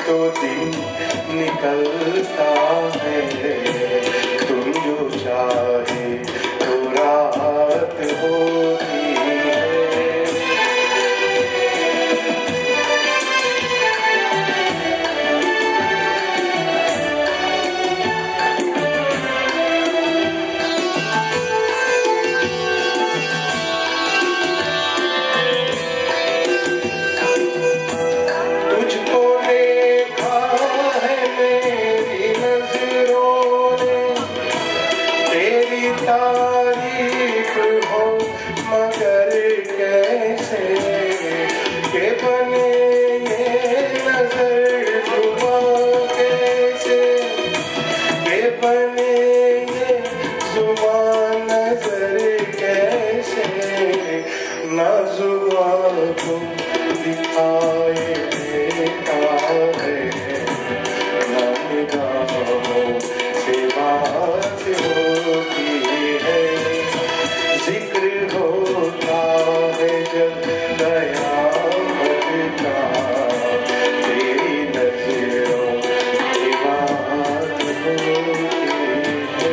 तो दिन निकलता है, तुम जो चाहे तो रात होती है। तुझको देखा है मेरी नजरों ने, तेरी तारीफ हो मगर कैसे, के बने ये नजर जुबां कैसे, के बने ये जुबां नजर कैसे, ना जुबां को दिखाए देता है, ना निगाहों से बात होती है, जिक्र होता है जब कयामत का, तेरी नजरों की बात होती है।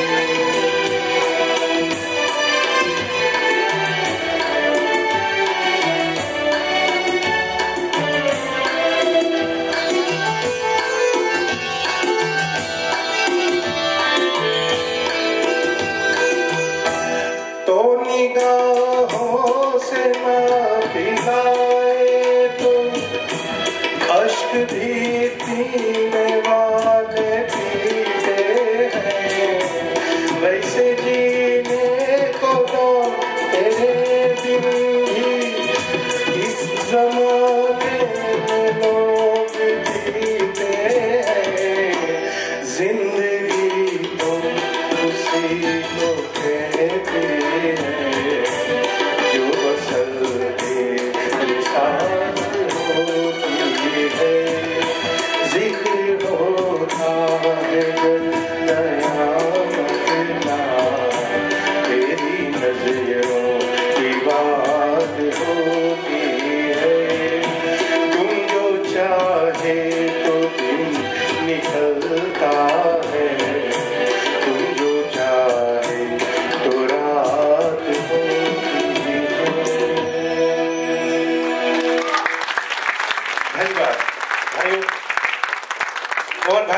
तो निगाहों से ना पिलाए तो अश्क भी पीने वाले पीते हैं, वैसे जीने को तो तेरे बिन भी इस ज़माने में लोग जीते हैं, जिंदगी तो उसी को कहते हैं जो असल के साथ होती है, जिक्र होता है जब कयामत का, तेरी नजरों की बात होती है, तुम जो चाहे तो दिन निकलता है, तुम जो चाहे तो रात होती है। धन्यवाद भाइयों। और